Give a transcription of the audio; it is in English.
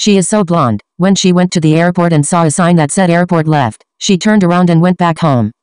She is so blonde. When she went to the airport and saw a sign that said airport left, she turned around and went back home.